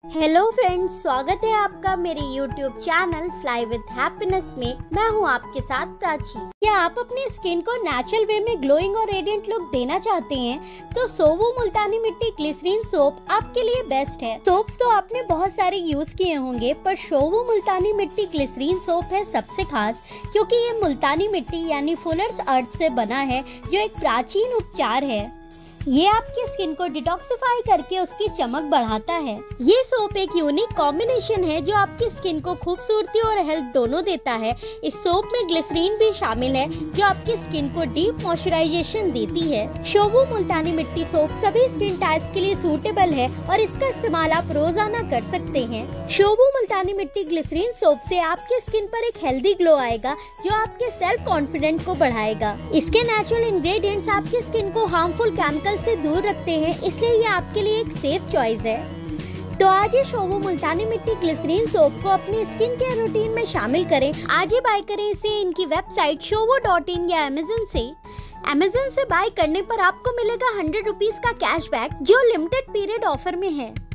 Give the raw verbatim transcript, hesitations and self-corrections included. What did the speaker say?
Hello friends, स्वागत है आपका मेरे YouTube channel fly with happiness में। मैं हूं आपके साथ प्राची। क्या आप अपनी स्किन को नेचुरल वे में ग्लोइंग और रेडिएंट लुक देना चाहते हैं तो सोवो मुल्तानी मिट्टी ग्लिसरीन सोप आपके लिए बेस्ट है। सोप्स तो आपने बहुत सारे यूज किए होंगे, पर सोवो मुल्तानी मिट्टी ग्लिसरीन सोप है सबसे खास, क्योंकि ये मुल्तानी मिट्टी यानी फुलर्स अर्थ से बना है, जो एक प्राचीन उपचार है। ये आपकी स्किन को डिटॉक्सिफाई करके उसकी चमक बढ़ाता है। ये सोप एक यूनिक कॉम्बिनेशन है जो आपकी स्किन को खूबसूरती और हेल्थ दोनों देता है। इस सोप में ग्लिसरीन भी शामिल है जो आपकी स्किन को डीप मॉइस्चराइजेशन देती है। सोवो मुल्तानी मिट्टी सोप सभी स्किन टाइप्स के लिए सूटेबल है और इसका इस्तेमाल आप रोजाना कर सकते हैं। सोवो मुल्तानी मिट्टी ग्लिसरीन सोप से आपकी स्किन पर एक हेल्दी ग्लो आएगा जो आपके सेल्फ कॉन्फिडेंस को बढ़ाएगा। इसके नेचुरल इंग्रेडिएंट्स आपकी स्किन को हार्मफुल केमिकल से दूर रखते हैं, इसलिए ये आपके लिए एक सेफ चॉइस है। तो आज ही सोवो मुल्तानी मिट्टी ग्लिसरीन सोप को अपनी स्किन केयर रूटीन में शामिल करें। आज ही बाय करें इसे इनकी वेबसाइट सोवो डॉट इन या अमेज़न से। अमेज़न से बाय करने पर आपको मिलेगा हंड्रेड रुपीज का कैशबैक, जो लिमिटेड पीरियड ऑफर में है।